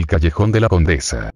Callejón de la Condesa.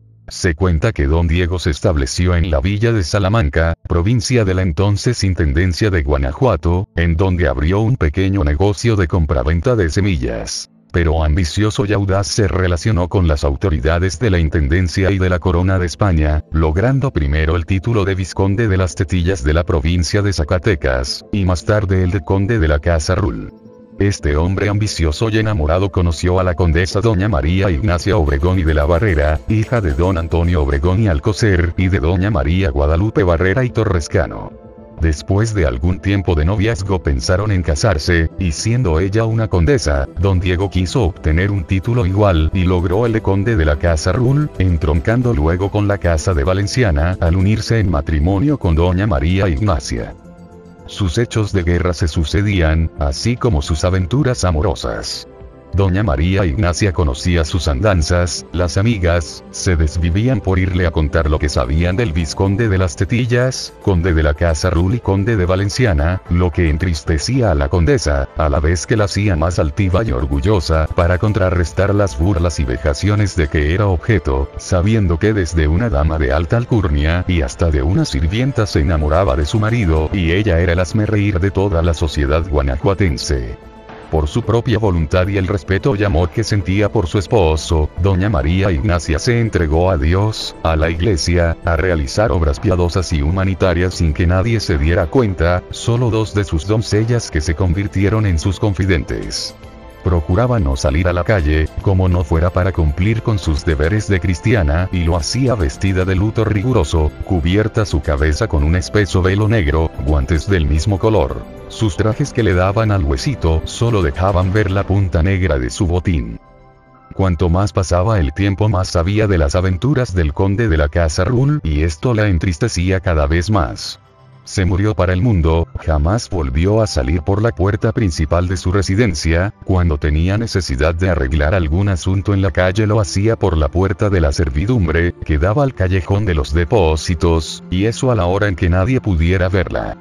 Se cuenta que don Diego se estableció en la villa de Salamanca, provincia de la entonces Intendencia de Guanajuato, en donde abrió un pequeño negocio de compraventa de semillas. Pero ambicioso y audaz se relacionó con las autoridades de la Intendencia y de la Corona de España, logrando primero el título de vizconde de las Tetillas de la provincia de Zacatecas, y más tarde el de conde de la Casa Rull. Este hombre ambicioso y enamorado conoció a la condesa doña María Ignacia Obregón y de la Barrera, hija de don Antonio Obregón y Alcocer, y de doña María Guadalupe Barrera y Torrescano. Después de algún tiempo de noviazgo pensaron en casarse, y siendo ella una condesa, don Diego quiso obtener un título igual y logró el de conde de la Casa Rull, entroncando luego con la Casa de Valenciana al unirse en matrimonio con doña María Ignacia. Sus hechos de guerra se sucedían, así como sus aventuras amorosas. Doña María Ignacia conocía sus andanzas, las amigas se desvivían por irle a contar lo que sabían del vizconde de las Tetillas, conde de la Casa Rull y conde de Valenciana, lo que entristecía a la condesa, a la vez que la hacía más altiva y orgullosa, para contrarrestar las burlas y vejaciones de que era objeto, sabiendo que desde una dama de alta alcurnia y hasta de una sirvienta se enamoraba de su marido, y ella era el hazmerreír de toda la sociedad guanajuatense. Por su propia voluntad y el respeto y amor que sentía por su esposo, doña María Ignacia se entregó a Dios, a la Iglesia, a realizar obras piadosas y humanitarias sin que nadie se diera cuenta, solo dos de sus doncellas que se convirtieron en sus confidentes. Procuraba no salir a la calle, como no fuera para cumplir con sus deberes de cristiana, y lo hacía vestida de luto riguroso, cubierta su cabeza con un espeso velo negro, guantes del mismo color. Sus trajes que le daban al huesito solo dejaban ver la punta negra de su botín. Cuanto más pasaba el tiempo más sabía de las aventuras del conde de la Casa Rull, y esto la entristecía cada vez más. Se murió para el mundo, jamás volvió a salir por la puerta principal de su residencia, cuando tenía necesidad de arreglar algún asunto en la calle lo hacía por la puerta de la servidumbre, que daba al callejón de los depósitos, y eso a la hora en que nadie pudiera verla.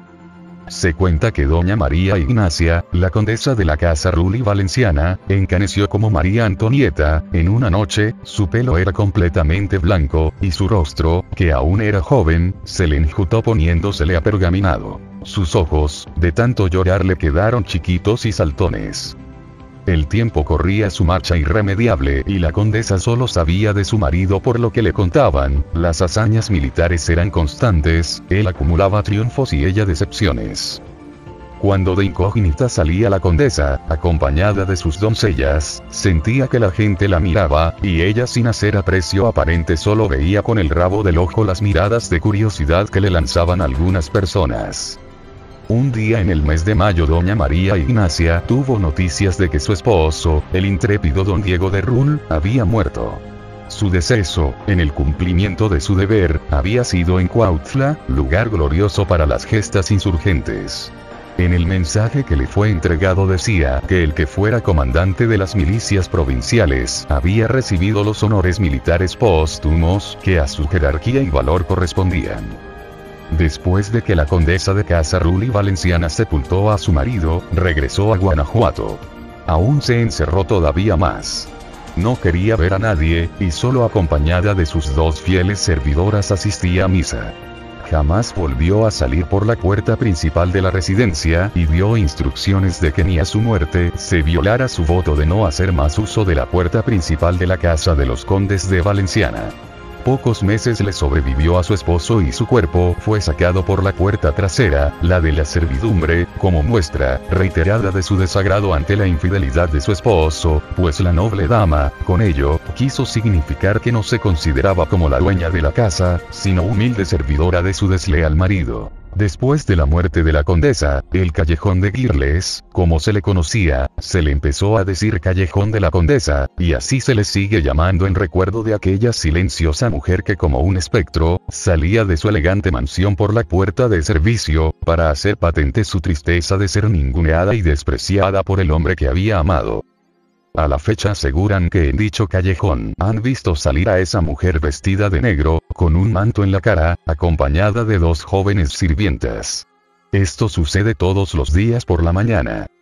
Se cuenta que doña María Ignacia, la condesa de la Casa Rull y Valenciana, encaneció como María Antonieta, en una noche, su pelo era completamente blanco, y su rostro, que aún era joven, se le enjutó poniéndosele apergaminado. Sus ojos, de tanto llorar le quedaron chiquitos y saltones. El tiempo corría su marcha irremediable y la condesa solo sabía de su marido por lo que le contaban, las hazañas militares eran constantes, él acumulaba triunfos y ella decepciones. Cuando de incógnita salía la condesa, acompañada de sus doncellas, sentía que la gente la miraba, y ella sin hacer aprecio aparente solo veía con el rabo del ojo las miradas de curiosidad que le lanzaban algunas personas. Un día en el mes de mayo doña María Ignacia tuvo noticias de que su esposo, el intrépido don Diego de Rull, había muerto. Su deceso, en el cumplimiento de su deber, había sido en Cuautla, lugar glorioso para las gestas insurgentes. En el mensaje que le fue entregado decía que el que fuera comandante de las milicias provinciales había recibido los honores militares póstumos que a su jerarquía y valor correspondían. Después de que la condesa de Casa Rull y Valenciana sepultó a su marido, regresó a Guanajuato. Aún se encerró todavía más. No quería ver a nadie, y solo acompañada de sus dos fieles servidoras asistía a misa. Jamás volvió a salir por la puerta principal de la residencia, y dio instrucciones de que ni a su muerte se violara su voto de no hacer más uso de la puerta principal de la casa de los condes de Valenciana. Pocos meses le sobrevivió a su esposo y su cuerpo fue sacado por la puerta trasera, la de la servidumbre, como muestra reiterada de su desagrado ante la infidelidad de su esposo, pues la noble dama, con ello, quiso significar que no se consideraba como la dueña de la casa, sino humilde servidora de su desleal marido. Después de la muerte de la condesa, el callejón de Girles, como se le conocía, se le empezó a decir callejón de la condesa, y así se le sigue llamando en recuerdo de aquella silenciosa mujer que como un espectro, salía de su elegante mansión por la puerta de servicio, para hacer patente su tristeza de ser ninguneada y despreciada por el hombre que había amado. A la fecha aseguran que en dicho callejón han visto salir a esa mujer vestida de negro, con un manto en la cara, acompañada de dos jóvenes sirvientas. Esto sucede todos los días por la mañana.